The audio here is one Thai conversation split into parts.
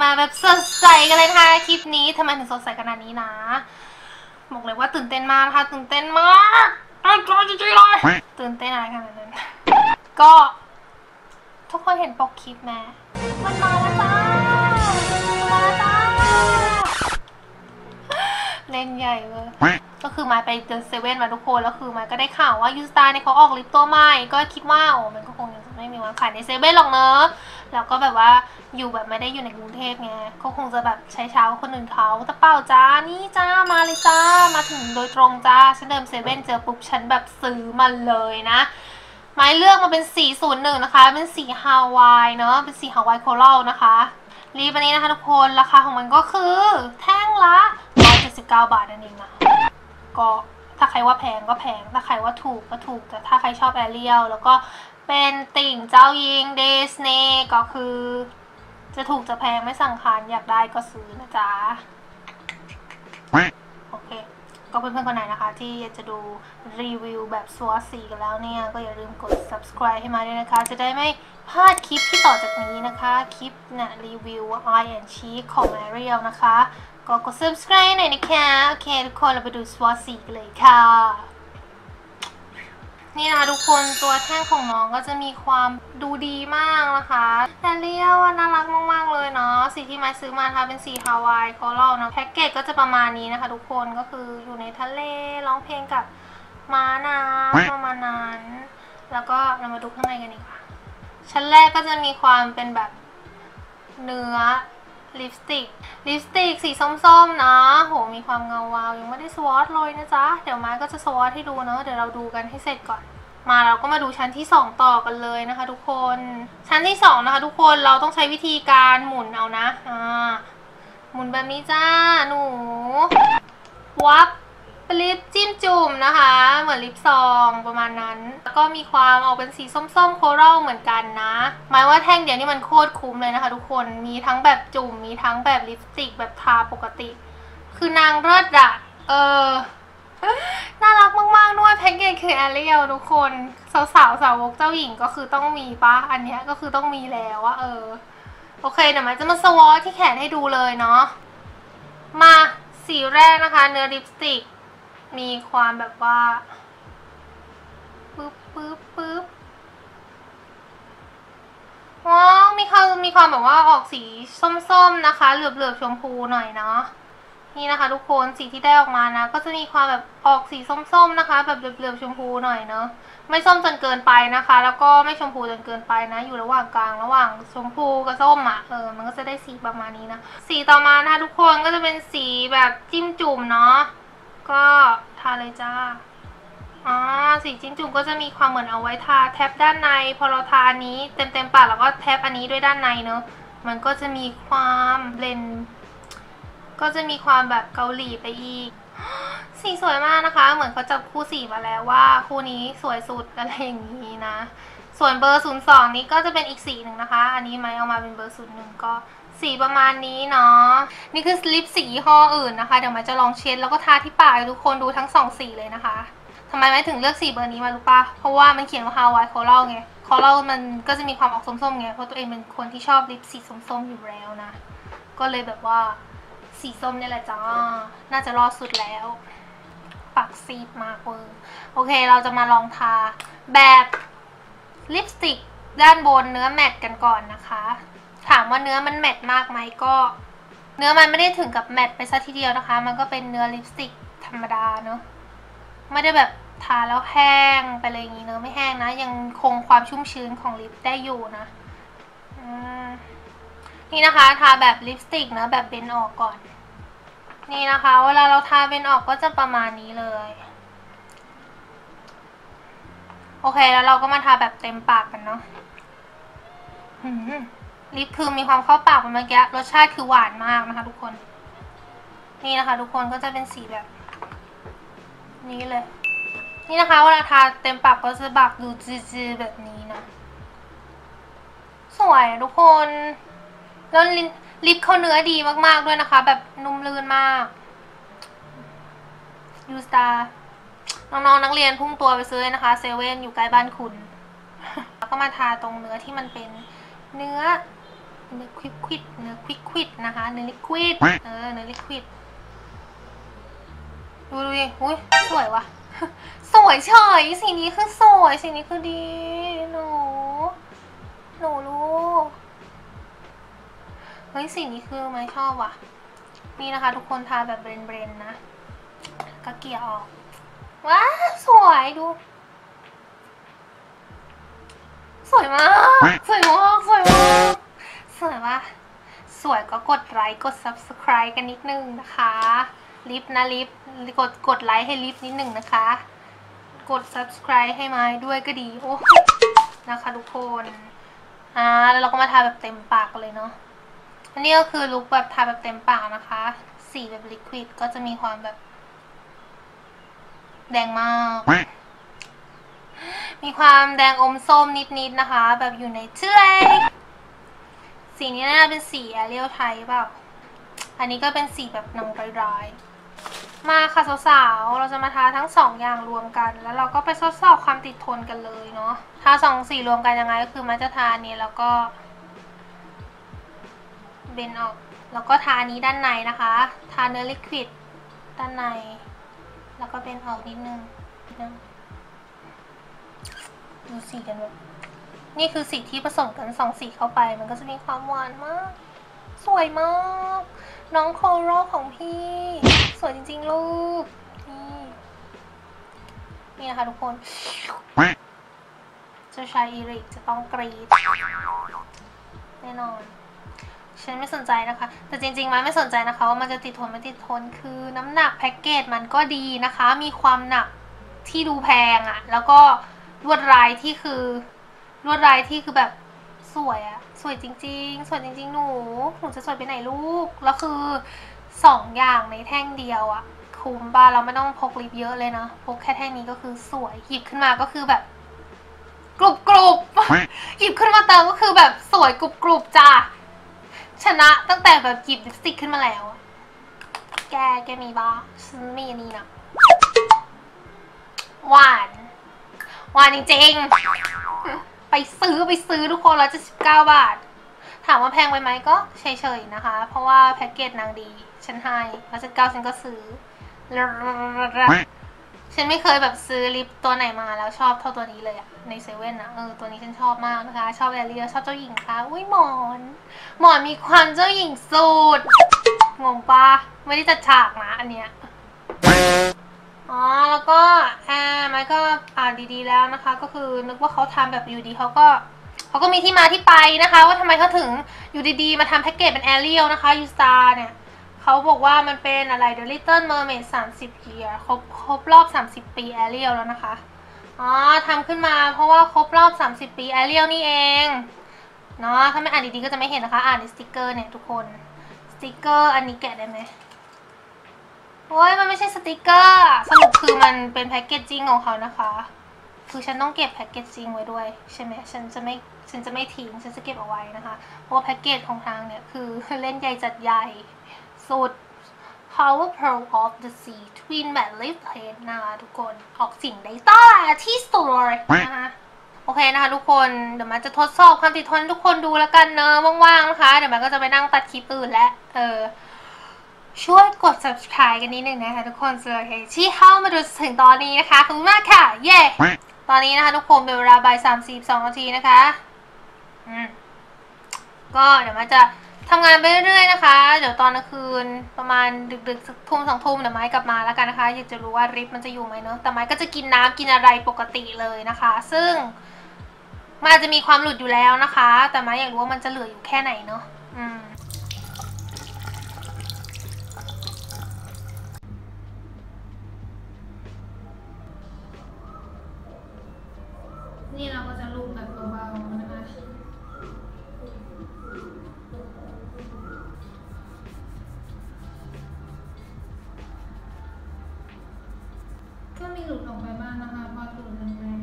มาแบบสดใสกันเลยค่ะคลิปนี้ทำไมถึงสดใสขนาดนี้นะบอกเลยว่าตื่นเต้นมากค่ะตื่นเต้นมากตื่นเต้นจริงๆเลยตื่นเต้นอะไรขนาดนั้นก็ทุกคนเห็นปกคลิปไหมมันมาแล้วจ้ามาแล้วจ้าเล่นใหญ่เลยก็คือมาไปเดินเซเว่นมาทุกคนแล้วคือมาก็ได้ข่าวว่ายูสตาร์เนี่ยเขาออกลิปตัวใหม่ก็คิดว่าโอ้มันก็คงยังไม่มีวางขายในเซเว่นหรอกเนอะแล้วก็แบบว่าอยู่แบบไม่ได้อยู่ในกรุงเทพไงก็คงจะแบบใช้เช้าคนอื่นเขาแต่เปล่าจ้านี่จ้ามาเลยจ้ามาถึงโดยตรงจ้าฉันเดินเซเว่นเจอปุ๊บฉันแบบซื้อมันเลยนะไม้เลือกมาเป็น401นะคะเป็นสีฮาวายเนอะเป็นสีฮาวายโครัลนะคะรีบอันนี้นะคะทุกคนราคาของมันก็คือแท่งละ179 บาทนั่นเองนะก็ถ้าใครว่าแพงก็แพงถ้าใครว่าถูกก็ถูกแต่ถ้าใครชอบแอเรียลแล้วก็เป็นติ่งเจ้าหญิงดิสนีย์ก็คือจะถูกจะแพงไม่สั่งคันอยากได้ก็ซื้อนะจ๊ะโอเคก็เพื่อนๆคนไหนนะคะที่อยากจะดูรีวิวแบบสวอตสีกันแล้วเนี่ยก็อย่าลืมกด subscribe ให้มาด้วยนะคะจะได้ไม่พลาดคลิปที่ต่อจากนี้นะคะคลิปเนี่ยรีวิว Eye and Cheek ของ Ariel นะคะก็กด subscribe หน่อยนะคะโอเคทุกคนเราไปดูสวอตสีกันเลยค่ะนี่นะคะทุกคนตัวแท่งของน้องก็จะมีความดูดีมากนะคะแต่เรียกว่าน่ารักมากๆเลยเนาะสีที่มาซื้อมานะคะเป็นสีฮาวายโครัลนะแพ็กเกจก็จะประมาณนี้นะคะทุกคนก็คืออยู่ในทะเลร้องเพลงกับม้าน้ำประมาณนั้นแล้วก็เรามาดูข้างในกันดีกว่าชั้นแรกก็จะมีความเป็นแบบเนื้อลิปสติกสีส้มๆนะโหมีความเงาวาวยังไม่ได้สวอตเลยนะจ๊ะเดี๋ยวมาก็จะสวอตให้ดูเนาะเดี๋ยวเราดูกันให้เสร็จก่อนมาเราก็มาดูชั้นที่2ต่อกันเลยนะคะทุกคนชั้นที่2นะคะทุกคนเราต้องใช้วิธีการหมุนเอานะหมุนแบบนี้จ้าหนูวับลิปจิ้มจุ่มนะคะเหมือนลิปซองประมาณนั้นแล้วก็มีความออกเป็นสีส้มๆโครัลเหมือนกันนะหมายว่าแท่งเดียวนี่มันโคตรคุ้มเลยนะคะทุกคนมีทั้งแบบจุ่มมีทั้งแบบลิปสติกแบบทาปกติคือนางเลิศอะน่ารักมากๆด้วยแพ็กเกจคือแอเรียลทุกคนสาวกเจ้าหญิงก็คือต้องมีปะอันนี้ก็คือต้องมีแล้วอะโอเคเดี๋ยวมันจะมาสวอตที่แขนให้ดูเลยเนาะมาสีแรกนะคะเนื้อลิปสติกมีความแบบว่าปึ๊บว้าวมีความแบบว่าออกสีส้มๆนะคะเหลือบชมพูหน่อยเนาะนี่นะคะทุกคนสีที่ได้ออกมานะก็จะมีความแบบออกสีส้มๆนะคะแบบเหลือบชมพูหน่อยเนาะไม่ส้มจนเกินไปนะคะแล้วก็ไม่ชมพูจนเกินไปนะอยู่ระหว่างกลางระหว่างชมพูกับส้มอ่ะมันก็จะได้สีประมาณนี้นะสีต่อมานะคะทุกคนก็จะเป็นสีแบบจิ้มจุ่มเนาะก็ทาเลยจ้าสีจิ้มจุ่มก็จะมีความเหมือนเอาไว้ทาแท็บด้านในพอเราทาอันนี้เต็มปากแล้วก็แท็บอันนี้ด้วยด้านในเนอะมันก็จะมีความเบลนก็จะมีความแบบเกาหลีไปอีกสีสวยมากนะคะเหมือนเขาจับคู่สีมาแล้วว่าคู่นี้สวยสุดอะไรอย่างนี้นะส่วนเบอร์02นี้ก็จะเป็นอีกสีหนึ่งนะคะอันนี้ไม่เอามาเป็นเบอร์01ก็สีประมาณนี้เนาะนี่คือลิปสียี่ห้ออื่นนะคะเดี๋ยวมาจะลองเช็ดแล้วก็ทาที่ปากทุกคนดูทั้ง2สีเลยนะคะทำไมไม่ถึงเลือกสีเบอร์นี้มารู้ปะเพราะว่ามันเขียนว่า Hawaii Coral ไง Coral มันก็จะมีความออกส้มๆไงเพราะตัวเองเป็นคนที่ชอบลิปสีส้มๆอยู่แล้วนะก็เลยแบบว่าสีส้มนี่แหละจ้าน่าจะรอดสุดแล้วปากซีดมากเวอร์โอเคเราจะมาลองทาแบบลิปสติกด้านบนเนื้อแมตต์กันก่อนนะคะถามว่าเนื้อมันแมตต์มากไหมก็เนื้อมันไม่ได้ถึงกับแมตต์ไปซะทีเดียวนะคะมันก็เป็นเนื้อลิปสติกธรรมดาเนอะไม่ได้แบบทาแล้วแห้งไปเลยอย่างนี้เนอะไม่แห้งนะยังคงความชุ่มชื้นของลิปได้อยู่นะนี่นะคะทาแบบลิปสติกนะแบบเบนออกก่อนนี่นะคะเวลาเราทาเบนออกก็จะประมาณนี้เลยโอเคแล้วเราก็มาทาแบบเต็มปากกันเนาะลิปคือมีความเข้าปากเป็นเมื่อกี้รสชาติคือหวานมากนะคะทุกคนนี่นะคะทุกคนก็จะเป็นสีแบบนี้เลยนี่นะคะเวลาทาเต็มปากก็จะปากดูจืดๆแบบนี้นะสวยทุกคนแล้วลิปเขาเนื้อดีมากๆด้วยนะคะแบบนุ่มลื่นมากยูสตาร์น้องๆนักเรียนพุ่งตัวไปซื้อนะคะเซเว่นอยู่ใกล้บ้านคุณแล้วก็มาทาตรงเนื้อที่มันเป็นเนื้อเนื้อควิกควิดเนื้อควิกควิดนะคะเนื้อลิควิดเนื้อลิควิดดูดิอุ้ยสวยวะสวยเฉยสีนี้คือสวยสีนี้คือดีหนูรู้เฮ้ยสีนี้คือไม่ชอบว่ะนี่นะคะทุกคนทาแบบเบรนๆนะก็เกลี่ยออกว้าสวยดูสวยมากสวยมากสวยมากสวยปะสวยก็กดไลค์กด subscribe กันนิดนึงนะคะลิฟนะลิฟกดไลค์ให้ลิฟนิดนึงนะคะกด subscribe ให้มาด้วยก็ดีโอ้นะคะทุกคนแล้วเราก็มาทาแบบเต็มปากเลยเนาะอันนี้ก็คือลุคแบบทาแบบเต็มปากนะคะสีแบบลิควิดก็จะมีความแบบแดงมากมีความแดงอมส้มนิดๆนะคะแบบอยู่ในเชื่อยสีนี้น่าเป็นสีแอเรียลไทยเปล่าอันนี้ก็เป็นสีแบบนางร้ายๆมาค่ะสาวๆเราจะมาทาทั้ง2อย่างรวมกันแล้วเราก็ไปทดสอบความติดทนกันเลยเนาะทา2สีรวมกันยังไงก็คือมันจะทานี้แล้วก็เบนออกแล้วก็ทานี้ด้านในนะคะทาเนื้อลิควิดด้านในแล้วก็เบนออกนิดนึงดูสีกันแบบนี่คือสีที่ผสมกัน2สีเข้าไปมันก็จะมีความหวานมากสวยมากน้องโคโรของพี่สวยจริงๆลูกนี่นะคะทุกคนจะใช้อีริกจะต้องกรีดแน่นอนฉันไม่สนใจนะคะแต่จริงๆมันไม่สนใจนะคะว่ามันจะติดทนไม่ติดทนคือน้ำหนักแพ็กเกจมันก็ดีนะคะมีความหนักที่ดูแพงอะแล้วก็ลวดลายที่คือแบบสวยอะสวยจริงๆสวยจริงๆหนูจะสวยไปไหนลูกแล้วคือ2อย่างในแท่งเดียวอะคุ้มป่ะเราไม่ต้องพกลิปเยอะเลยนะพกแค่แท่งนี้ก็คือสวยหยิบขึ้นมาก็คือแบบกรุบหยิบขึ้นมาเติมก็คือแบบสวยกรุบจ้าชนะตั้งแต่แบบหยิบลิปสติกขึ้นมาแล้วแกมีบ้าฉันมีอันนี้นะหวานจริงๆไปซื้อทุกคนแล้วจะ19 บาทถามว่าแพงไปไหมก็เฉยๆนะคะเพราะว่าแพ็กเกจนางดีฉันให้แล้ว19ฉันก็ซื้อฉันไม่เคยแบบซื้อลิปตัวไหนมาแล้วชอบเท่าตัวนี้เลยอะในเซเว่นนะตัวนี้ฉันชอบมากนะคะชอบแอเรียลชอบเจ้าหญิงค่ะอุ้ยหมอนมีความเจ้าหญิงสุดงงปะไม่ได้จัดฉากนะอันเนี้ยแล้วก็มันก็อ่านดีๆแล้วนะคะก็คือนึกว่าเขาทำแบบอยู่ดีเขาก็มีที่มาที่ไปนะคะว่าทำไมเขาถึงอยู่ดีๆมาทำแพ็กเกจเป็นแอเรียลนะคะยูสตาร์เนี่ยเขาบอกว่ามันเป็นอะไร The Little Mermaid 30 year ครบรอบ30 ปีแอเรียลแล้วนะคะทำขึ้นมาเพราะว่าครบรอบ30 ปีแอเรียลนี่เองเนาะถ้าไม่อ่านดีๆก็จะไม่เห็นนะคะอ่านในสติกเกอร์เนี่ยทุกคนสติกเกอร์อันนี้แกะได้ไหมโอ้ยมันไม่ใช่สติกเกอร์สรุปคือมันเป็นแพ็กเกจจิ้งของเขานะคะคือฉันต้องเก็บแพ็กเกจจิ้งไว้ด้วยใช่ไหมฉันจะไม่ทิ้งฉันจะเก็บเอาไว้นะคะเพราะว่าแพ็กเกจของทางเนี่ยคือเล่นใหญ่จัดใหญ่สุด Power Pearl of the Sea Twin Matte Lip Paint นะคะทุกคนออกสิ่งได้ต้าที่สุดเลยนะคะโอเคนะคะทุกคนเดี๋ยวมันจะทดสอบความติดทนทุกคนดูแล้วกันเนอะว่างๆนะคะเดี๋ยวมันก็จะไปนั่งตัดคลิปอื่นแล้วช่วยกด subscribe กันนิดนึงนะคะทุกคนสำหรับใครที่เข้ามาดูถึงตอนนี้นะคะขอบคุณมากค่ะเย้ตอนนี้นะคะทุกคนเป็นเวลาบ่าย3:42 นาทีนะคะก็เดี๋ยวมันจะทำงานไปเรื่อยๆนะคะเดี๋ยวตอนกลางคืนประมาณดึกๆสักทุ่ม2 ทุ่มเดี๋ยวไม้กลับมาแล้วกันนะคะอยากจะรู้ว่าริปมันจะอยู่ไหมเนอะแต่ไม้ก็จะกินน้ำกินอะไรปกติเลยนะคะซึ่งมันอาจจะมีความหลุดอยู่แล้วนะคะแต่ไม้อยากรู้ว่ามันจะเหลืออยู่แค่ไหนเนอะนี่เราก็จะลูบแบบเบาๆนะคะก็มีหลุดออกไปบ้างนะคะพอหลุดแรง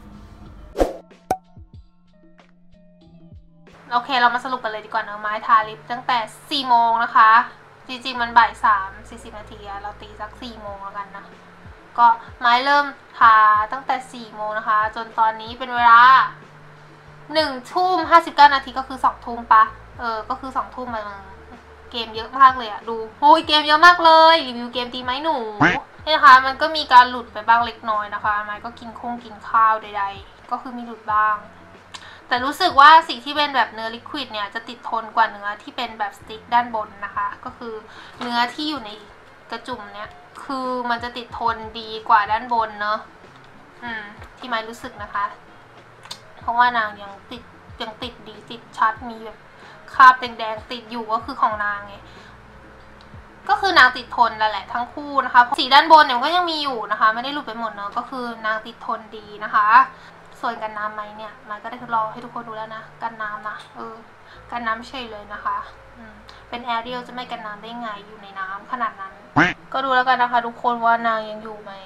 ๆโอเคเรามาสรุปกันเลยดีกว่าเนอะไม้ทาลิปตั้งแต่4 โมงนะคะจริงๆมันบ่าย3:40 นาทีเราตีสัก4 โมงแล้วกันนะก็ไม้เริ่มทาตั้งแต่4 โมงนะคะจนตอนนี้เป็นเวลา1:59 นาทีก็คือ2 ทุ่มปะก็คือ2 ทุ่มมาเกมเยอะมากเลยอะดูโอ้ยเกมเยอะมากเลยรีวิวเกมดีไหมหนูนี่นะคะมันก็มีการหลุดไปบ้างเล็กน้อยนะคะไม้ก็กินข้าวใดๆก็คือมีหลุดบ้างแต่รู้สึกว่าสิ่งที่เป็นแบบเนื้อลิควิดเนี่ยจะติดทนกว่าเนื้อที่เป็นแบบสติ๊กด้านบนนะคะก็คือเนื้อที่อยู่ในกระจุ่มเนี่ยคือมันจะติดทนดีกว่าด้านบนเนอะที่ไม้รู้สึกนะคะเพราะว่านางยังติดดีติดชัดมีแบบคราบแดงๆติดอยู่ก็คือของนางไงก็คือนางติดทนแล้วแหละทั้งคู่นะคะสีด้านบนเนี่ยก็ยังมีอยู่นะคะไม่ได้หลุดไปหมดเนอะก็คือนางติดทนดีนะคะส่วนกันน้ำไหมเนี่ยมันก็ได้ทดลองให้ทุกคนดูแล้วนะกันน้ำนะกันน้ำเฉยเลยนะคะเป็นแอเรียลจะไม่กันน้ำได้ไงอยู่ในน้ำขนาดนั้นก็ดูแล้วกันนะคะทุกคนว่านางยังอยู่ไหม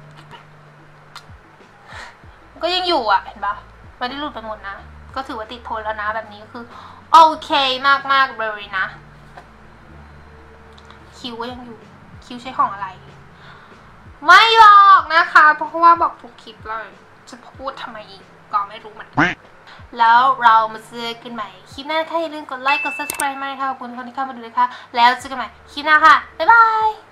ก็ยังอยู่อ่ะเห็นปะไม่ได้หลุดไปหมดนะก็ถือว่าติดทนแล้วนะแบบนี้ก็คือโอเคมากๆเลยนะคิวก็ยังอยู่คิวใช้ของอะไรไม่บอกนะคะเพราะว่าบอกทุกคลิปเลยจะพูดทำไมอีกก็ไม่รู้เหมือนกันแล้วเรามาเจอกันใหม่คลิปหน้าค่ะอย่าลืมกดไลค์กด subscribe มาเลยค่ะขอบคุณที่เข้ามาดูเลยค่ะแล้วเจอกันใหม่คลิปหน้าค่ะบ๊ายบาย